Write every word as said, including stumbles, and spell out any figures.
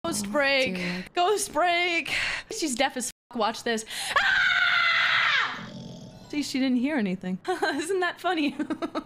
Ghost break. Dude. Ghost break. She's deaf as fuck. Watch this. Ah! See, she didn't hear anything. Isn't that funny?